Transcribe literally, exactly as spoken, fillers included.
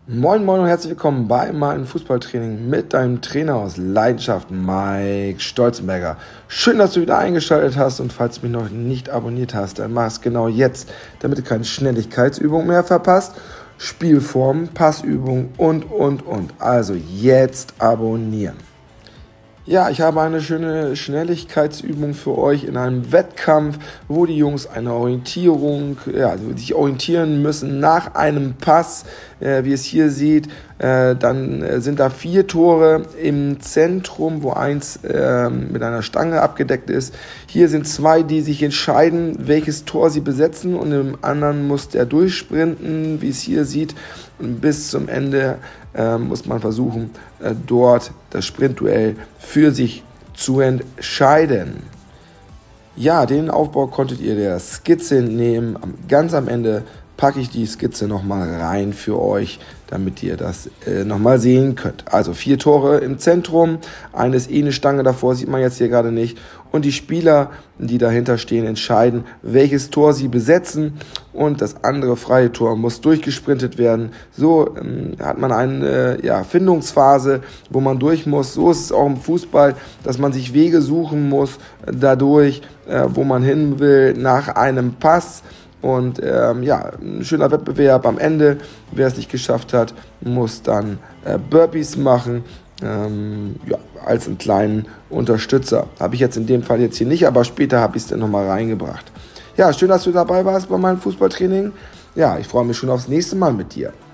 Moin Moin und herzlich willkommen bei meinem Fußballtraining mit deinem Trainer aus Leidenschaft, Mike Stolzenberger. Schön, dass du wieder eingeschaltet hast, und falls du mich noch nicht abonniert hast, dann mach es genau jetzt, damit du keine Schnelligkeitsübung mehr verpasst. Spielformen, Passübungen und, und, und. Also jetzt abonnieren. Ja, ich habe eine schöne Schnelligkeitsübung für euch in einem Wettkampf, wo die Jungs eine Orientierung, ja, also sich orientieren müssen nach einem Pass, äh, wie es hier seht. Äh, dann äh, sind da vier Tore im Zentrum, wo eins äh, mit einer Stange abgedeckt ist. Hier sind zwei, die sich entscheiden, welches Tor sie besetzen, und im anderen muss der durchsprinten, wie es hier sieht. Und bis zum Ende äh, muss man versuchen, äh, dort das Sprintduell für sich zu entscheiden. Ja, den Aufbau konntet ihr der Skizze entnehmen. Ganz am Ende packe ich die Skizze nochmal rein für euch, damit ihr das äh, nochmal sehen könnt. Also vier Tore im Zentrum, eine ist eh eine Stange davor, sieht man jetzt hier gerade nicht. Und die Spieler, die dahinter stehen, entscheiden, welches Tor sie besetzen, und das andere freie Tor muss durchgesprintet werden. So ähm, hat man eine äh, ja, Findungsphase, wo man durch muss. So ist es auch im Fußball, dass man sich Wege suchen muss, äh, dadurch, äh, wo man hin will, nach einem Pass. Und ähm, ja, ein schöner Wettbewerb am Ende. Wer es nicht geschafft hat, muss dann äh, Burpees machen, ähm, ja, als einen kleinen Unterstützer. Habe ich jetzt in dem Fall jetzt hier nicht, aber später habe ich es dann nochmal reingebracht. Ja, schön, dass du dabei warst bei meinem Fußballtraining. Ja, ich freue mich schon aufs nächste Mal mit dir.